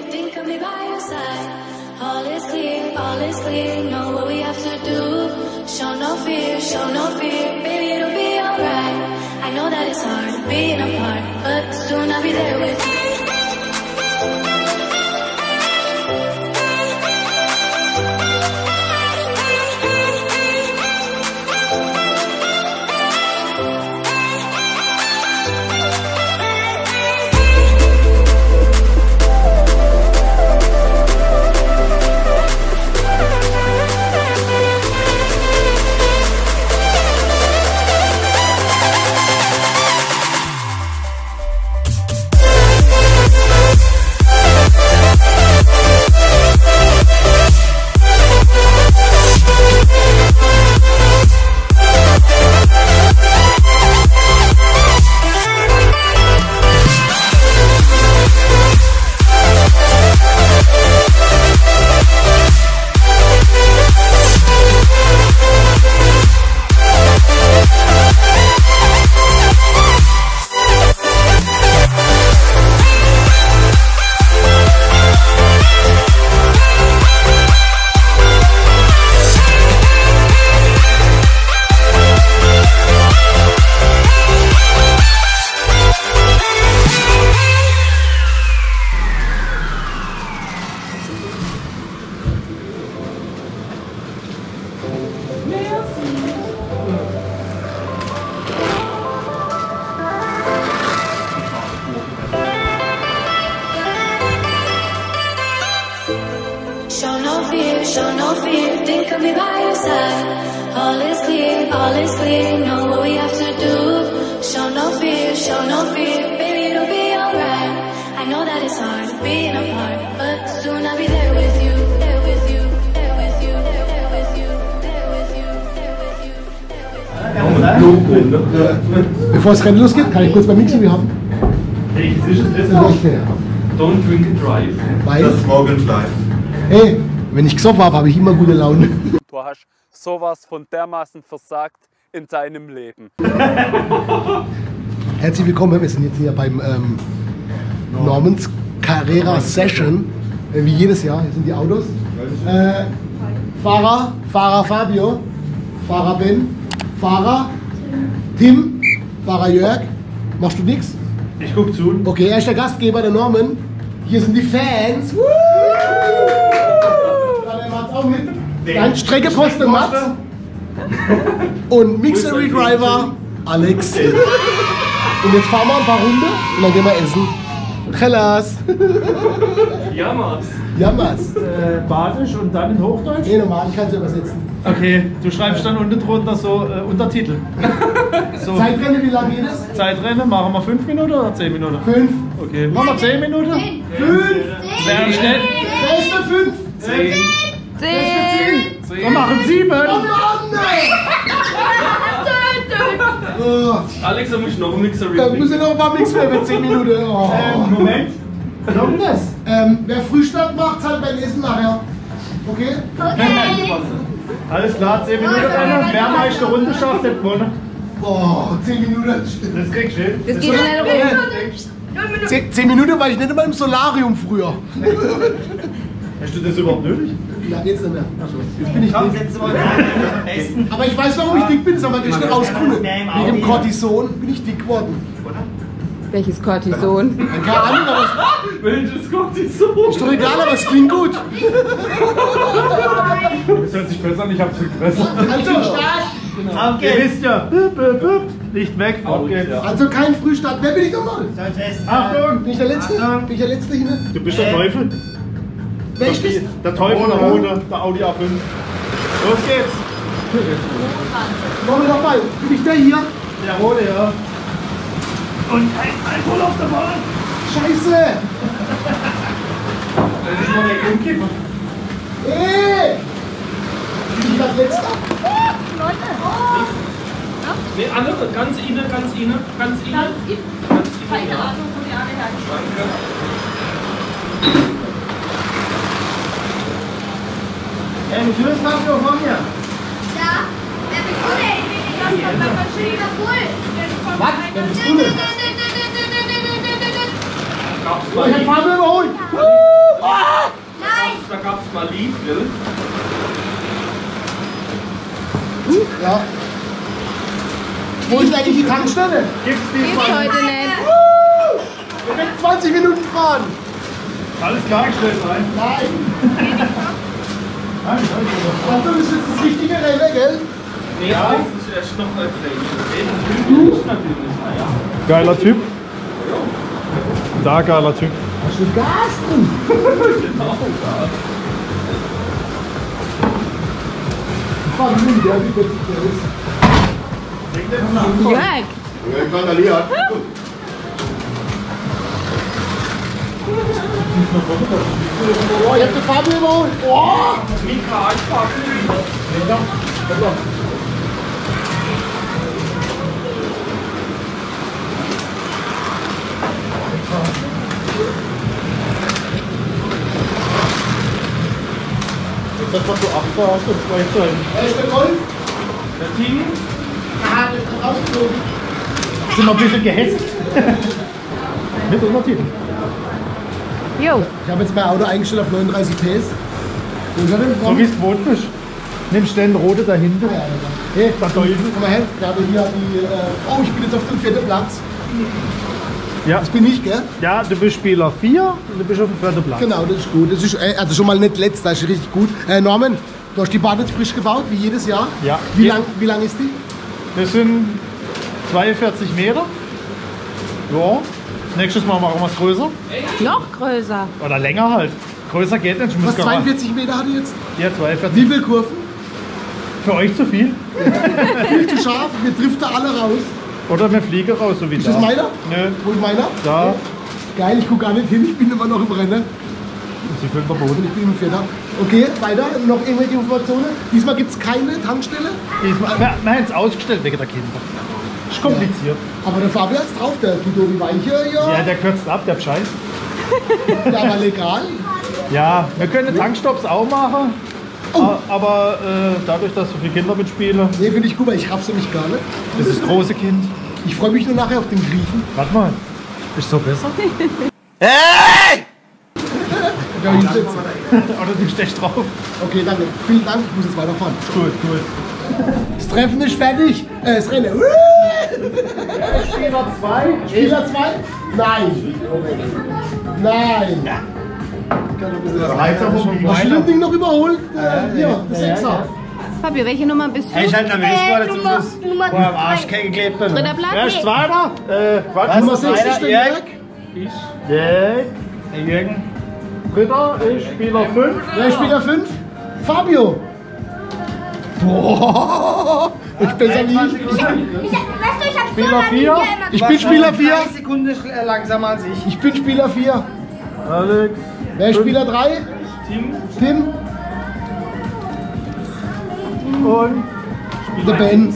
think of me by your side. All is clear, know what we have to do. Show no fear, baby, it'll be alright. I know that it's hard being apart, but soon I'll be there with you. Show no fear, think of me by your side. All is clear, know what we have to do. Show no fear, baby, it'll be alright. I know that it's hard being apart, but soon I'll be there with you, there with you, there with you, there with you, there with you, there with you. Bevor das Rennen losgeht, kann ich kurz beim Mixi haben. Hey, das ist das auch. Don't drink and drive. Weil? Das Smoke and Drive. Hey, wenn ich gesoffen habe, habe ich immer gute Laune. Du hast sowas von dermaßen versagt in deinem Leben. Herzlich willkommen, wir sind jetzt hier beim Normans Carrera Session. Wie jedes Jahr, hier sind die Autos. Fahrer Fabio, Fahrer Ben, Fahrer Tim, Fahrer Jörg. Machst du nichts? Ich guck zu. Okay, er ist der Gastgeber, der Norman. Hier sind die Fans. Auch mit. Dann Streckeposten Mats und Mixery Driver Alex. Und jetzt fahren wir ein paar Runden und dann gehen wir essen. Hellas. Jammers. Jammers. Badisch und dann in Hochdeutsch? Nee, normal, ich kann es übersetzen. Okay, du schreibst dann unten drunter so Untertitel. So. Zeitrennen, wie lange geht es? Zeitrennen, machen wir 5 Minuten oder 10 Minuten? 5. Okay, machen wir 10 Minuten? 5. 5. Schnell. Wer ist für 5? 10. 10. Wir machen 7. Oh Mann, oh. Alex, da muss ich noch ein Mixer Da muss ich noch ein paar Mix mehr für 10 Minuten. Oh. Moment. Warum das? Wer Frühstück macht, zahlt beim Essen nachher. Okay? Alles klar, 10 Minuten. Wer am meisten Runde schafft, der gewonnen. Oh, 10 Minuten. Das kriegst du hin. Das geht schnell rum. 10 Minuten war ich nicht immer im Solarium früher. Hast du das überhaupt nötig? Ja, jetzt nicht mehr. Jetzt bin ich dick. Aber ich weiß, warum ich dick bin, das haben wir gestern rausgefunden. Wegen dem Cortison bin ich dick geworden. Welches Cortison? Keine Ahnung, aber Welches Cortison? ist doch egal, aber es klingt gut. Das hört sich besser an, ich hab's gefressen. Also, Start. Ihr wisst ja, nicht weg, auf geht's. Also kein Frühstart. Wer bin ich nochmal? Achtung! Bin ich der Letzte? Bin ich der Letzte hier? Du bist der Teufel. Wer ist das? Der Teufel, der Rote, der Audi A5. Los geht's! Machen wir nochmal. Bin ich der hier? Der Rote, ja. Und kein Alkohol auf der Bahn! Scheiße! Das ist mal der Umkippen. Ey! Bin ich das Letzte? Nee, andere, ganz innen, ganz innen, ganz innen. Ganz innen, Keine ja. Ahnung, wo die alle hergeschrieben. Ey, die Tür ist nach vor mir. Ja, wer bist du denn? Ich bin das verschrieben. Was? Wer bist du denn? Gab's Oh, ich hab Farbe überholt! Oh, eigentlich die Tankstelle? Gibt's die Gibt's mal? heute nicht. Wir können 20 Minuten fahren. Alles klar, ich stell's rein. Nein. Achtung, das ist jetzt das richtige Rennen, gell? Nee, ja. Das ist erst noch ein Training. Geiler Typ. Da, geiler Typ. Hast du Gas drin? Genau. Ich fahr nicht, ja, wie witzig der ist. Jörg. Ja, gratuliert. Oh, ich hab die Farbe überholt. Oh! Mika, ich fahr wieder. Das war so 8 hast du zwei Zeichen. Ist der Golf? Der Team? Ah, der ist rausgeflogen. Sind wir ein bisschen gehetzt. Mit Untertitel. Jo. Ich habe jetzt mein Auto eingestellt auf 39 PS. So wie es gewohnt bist. Nimmst den rote dahinter. Hey, Da Teufel. komm mal her. Wir haben hier die. Oh, ich bin jetzt auf dem 4. Platz. Ja. Das bin ich, gell? Ja, du bist Spieler 4 und du bist auf dem 4. Platz. Genau, das ist gut. Das ist also schon mal nicht letzter, das ist richtig gut. Norman, du hast die Bahn jetzt frisch gebaut, wie jedes Jahr. Ja. Wie lang ist die? Das sind 42 Meter. Ja. Nächstes Mal machen wir es größer. Noch größer. Oder länger halt. Größer geht nicht. Ich muss Was, 42 Meter hat die jetzt? Ja, 42. Wie viele Kurven? Für euch zu viel. Viel zu scharf, wir driften alle raus. Oder wir fliegen raus, so wie Ist da. das meiner? Nö. Wo ist meiner? Da. Geil, ich gucke gar nicht hin, ich bin immer noch im Rennen. Sie füllen der Boden. Ich bin im Vierter. Okay, weiter, noch irgendwelche Informationen? Diesmal gibt es keine Tankstelle, Diesmal, wir haben es ausgestellt wegen der Kinder. Ist kompliziert. aber der Fabian ist drauf, der tut die Weiche, ja. Ja, der kürzt ab, der Bescheid. Ja, aber legal. Ja, wir können Tankstops auch machen. Oh. Aber dadurch, dass so viele Kinder mitspielen, Nee, finde ich gut, weil ich raff's nämlich gar nicht. das ist das große Kind. Ich freue mich nur nachher auf den Griechen. Warte mal, ist so besser? Ja, hinsetzen. Oder du stehst drauf? Okay, danke. Vielen Dank, ich muss jetzt weiterfahren. Gut, gut. Das Treffen ist fertig. Das Rennen. Spieler 2. Spieler 2? Nein. Nein. Hast du das Ding noch überholt? Hier, das 6er. Fabio, welche Nummer bist du? Ich halt nervös war, dass du das Nummer vor am Arsch geklebt bin. Dritter Platz? Wer ist Zweiter? Warte, Nummer 6 ist der Jörg? Jörg. Jörg. Herr Jürgen. Dritter ist Spieler 5. Wer ist Spieler 5? Fabio. Boah, ich besser wie ich. Weißt du, ich hab so Spieler lange 4. hier immer Ich bin Spieler 4. 30 Sekunden langsamer als ich. Ich bin Spieler 4. Alex. Wer ist Spieler 3? Tim. Und Der Ben.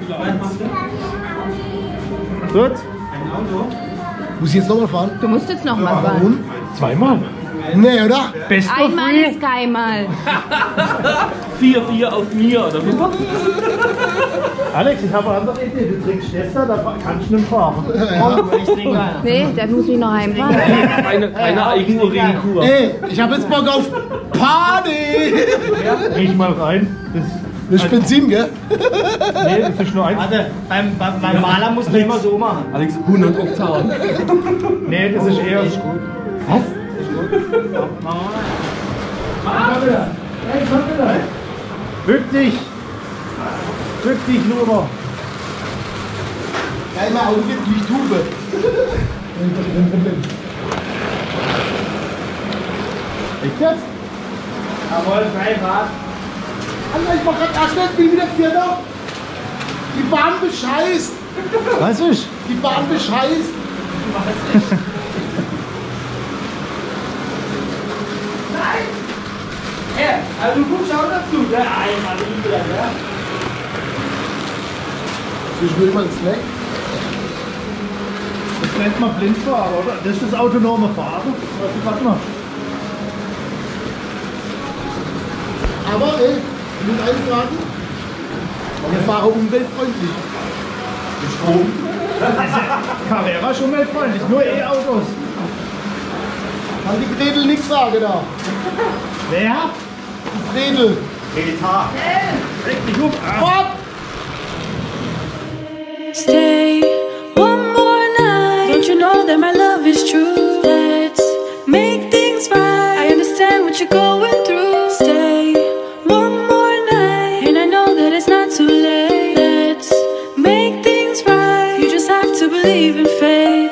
gut. Muss ich jetzt nochmal fahren? Du musst jetzt noch mal fahren. Warum? Zweimal. Nee, oder? Best of Einmal three. ist keinmal. 4-4 auf mir, oder wie? Alex, ich habe eine andere Idee. Du trinkst Schwester, da kannst du nicht fahren. Ich trinke einer. Nee, dann muss ich noch heimfahren. Keine Eigenurinkur. Ey, ich habe jetzt Bock auf Party. Riech mal rein. Das ist Benzin, gell? Nee, das ist nur eins. Warte, beim Maler musst du immer so machen. Alex, 100 Oktaven. Nee, das ist eher. Ist gut. Was? Machen Hey, komm wieder. Bück dich! Bück dich nur noch! Geil, mein Auto geht wie ich tube. Echt jetzt? Jawohl, frei Fahrt. Alter, ich mach grad erst bin wieder Vierter. Die Bahn bescheißt. Weiß ich. Die Bahn bescheißt. Ja, also du guckst auch dazu, ne? Einmal wieder, ja? Ich will mal ins Leck. Das nennt man Blindfahren, oder? Das ist das autonome Fahren. Warte mal. Aber ey, ich muss eins sagen. Wir fahren umweltfreundlich. Strom. Carrera ist umweltfreundlich, nur E-Autos. Kann die Gretel nichts sagen da. Wer? Die Gretel. Reg dich auf. What? Stay one more night. Don't you know that my love is true? Let's make things right. I understand what you're going through. Stay one more night, and I know that it's not too late. Let's make things right. You just have to believe in faith.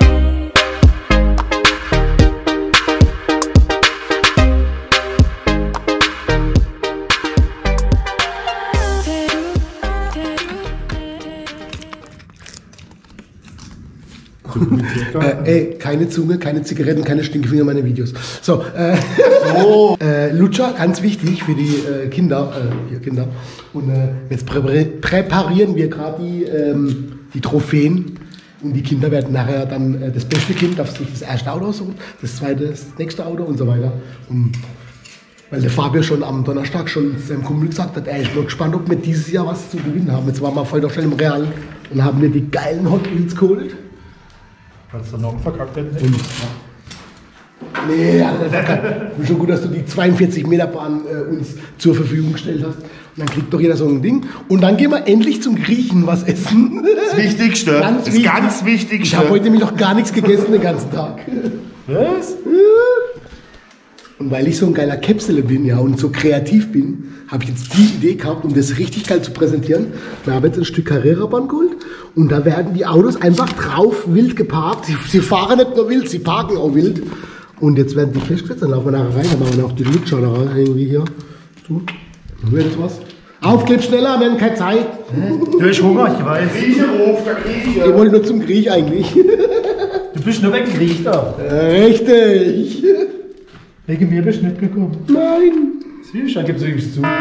Ey, keine Zunge, keine Zigaretten, keine Stinkefinger in meine Videos. So, Lutscher, ganz wichtig für die Kinder. Und jetzt präparieren wir gerade die Trophäen. Und die Kinder werden nachher dann, das beste Kind darf sich das erste Auto aussuchen, das zweite das nächste Auto und so weiter. Und weil der Fabio schon am Donnerstag schon seinem Kumpel gesagt hat, ey, ich bin mal gespannt, ob wir dieses Jahr was zu gewinnen haben. Jetzt waren wir vorhin noch schnell im Real und haben wir die geilen Hot Wheels geholt. Kannst du noch verkackt werden? Nee, hat er nicht verkackt. Schon gut, dass du die 42 Meter Bahn uns zur Verfügung gestellt hast. Und dann kriegt doch jeder so ein Ding. Und dann gehen wir endlich zum Griechen was essen. Das Wichtigste. Ganz Wichtigste. Ich habe heute nämlich noch gar nichts gegessen den ganzen Tag. Was? Und weil ich so ein geiler Käpsele bin, ja, und so kreativ bin, habe ich jetzt die Idee gehabt, um das richtig geil zu präsentieren. Wir haben jetzt ein Stück Carrera-Bahn geholt und da werden die Autos einfach drauf wild geparkt. Sie fahren nicht nur wild, sie parken auch wild. Und jetzt werden die festgesetzt, dann laufen wir nachher rein, dann machen wir auch die Lutscher da rein, irgendwie hier. So, dann wird das was. Auf, geht schneller, wir haben keine Zeit. Du hast Hunger, ich weiß. Griechenhof, der Grieche. Ich wollte nur zum Griech eigentlich. Du bist nur weggelegt da. Richtig. Wegen mir bist du nicht gekommen. Nein. Siehst du, da gibt es wirklich zu.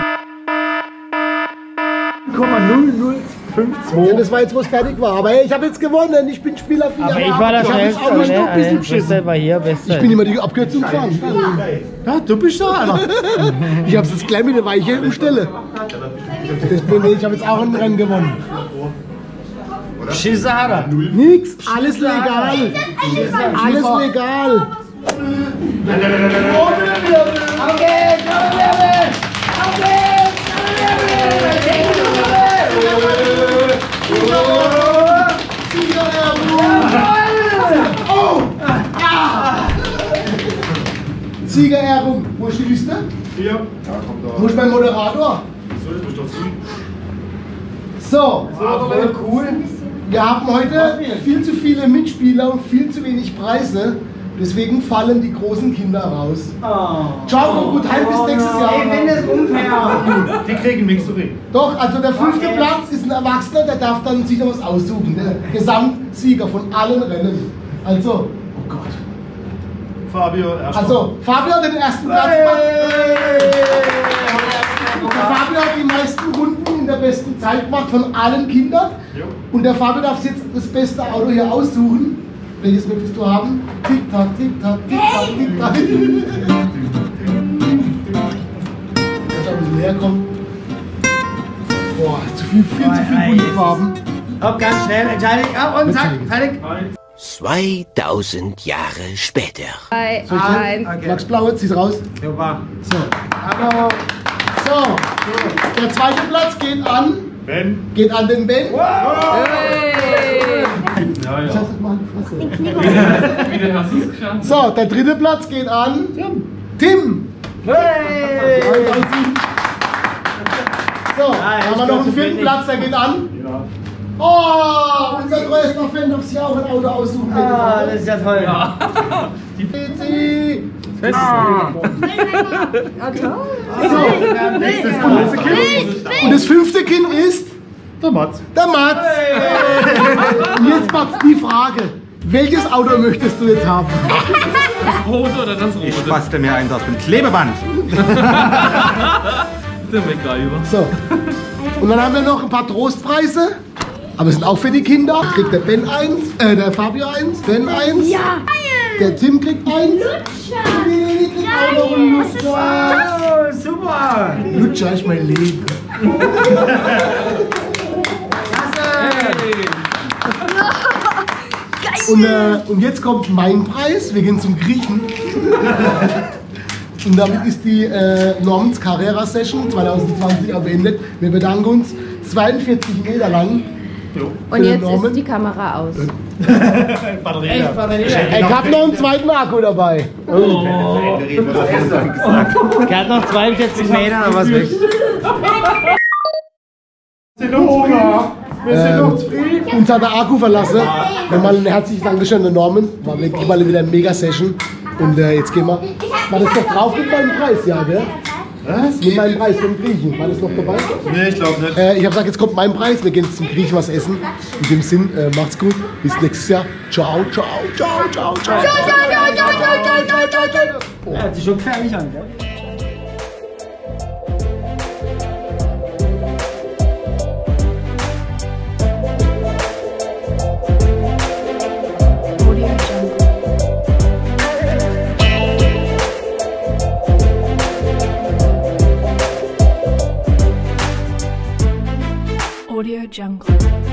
0,0052. Ja, das war jetzt, wo es fertig war. Aber hey, ich habe jetzt gewonnen. Ich bin Spieler 4. Aber ich war der Schnellste, auch noch ein bisschen Beste war hier, Beste. Ich bin immer die Abkürzung gefahren. Ja, du bist da einer. Ich habe es jetzt gleich mit der Weiche umstelle. Ich habe jetzt auch ein Rennen gewonnen. Schisse hat er. Nix, alles legal. Alles legal. Siegerehrung. Wo ist die Liste? Hier. Wo ist mein Moderator? So, das bist doch Sie. So, cool. Wir haben heute viel zu viele Mitspieler und viel zu wenig Preise. Deswegen fallen die großen Kinder raus. Ciao, komm gut heim bis nächstes Jahr. Ich finde es unfair. Die kriegen nichts zu reden. Doch, also der 5. Platz ist ein Erwachsener, der darf dann sich noch was aussuchen. Der Gesamtsieger von allen Rennen. Also, oh Gott. Fabio, erstmal. Also, Fabio hat den ersten Platz gemacht. Der Fabio hat die meisten Runden in der besten Zeit gemacht von allen Kindern. Und der Fabio darf sich jetzt das beste Auto hier aussuchen. Welches möchtest du haben? Tick-Tack, Tick-Tack, Tick-Tack, Tick-Tack. Kannst du ein bisschen näher kommen? Boah, viel zu viel bunte Farben. Hopp, ganz schnell, entscheide ich. Ab und zack, fertig. 2000 Jahre später. 3, 1. Max Blaue, zieh's raus. Super. So. So, der zweite Platz geht an. Ben. Geht an den Ben. Ja, Ich ja. hab's jetzt mal in die Fresse. Wieder hast du es geschafft. So, der dritte Platz geht an. Tim. Hey. So, haben wir noch einen vierten Platz, der geht an. Ja. Oh, unser größter Fan darf sich auch ein Auto aussuchen. Ah, das ist ja toll. Ja. Und das fünfte Kind ist Der Mats. der Mats. Und jetzt Mats, die Frage. Welches Auto möchtest du jetzt haben? Das rote oder das rote? Ich bastel mir eins aus dem Klebeband. Der MacGyver. So. Und dann haben wir noch ein paar Trostpreise. Aber sind auch für die Kinder. Kriegt der Ben eins, der Fabio eins, Ben eins. Ja. Der Tim kriegt eins. Nee, kriegt auch noch einen Lutscher. Oh, super. Lutscher ist mein Leben. Und jetzt kommt mein Preis. Wir gehen zum Griechen. Und damit ist die Normans Carrera Session 2020 auch beendet. Wir bedanken uns. 42 Meter lang. Und jetzt ist die Kamera aus. Batterie. Echt, Batterie? Ich hab noch einen zweiten Akku dabei. Der hat noch 42 Meter, aber was weg. Uns hat der Akku verlassen. Nochmal ein herzliches Dankeschön an Norman. War wirklich mal wieder eine Mega-Session. Und jetzt gehen wir. War das noch drauf mit meinem Preis, ja, gell? Was? Mit meinem Preis vom Griechen. War das noch dabei? Nee, ich glaube nicht. Ich habe gesagt, jetzt kommt mein Preis. Wir gehen jetzt zum Griechen was essen. In dem Sinn, macht's gut. Bis nächstes Jahr. Ciao, ciao, ciao, ciao, ciao. Er hört sich schon gefährlich an, gell? Audio Jungle.